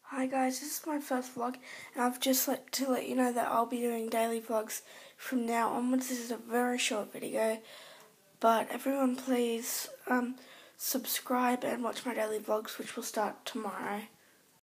Hi guys, this is my first vlog, and I've just to let you know that I'll be doing daily vlogs from now onwards. This is a very short video, but everyone please subscribe and watch my daily vlogs, which will start tomorrow.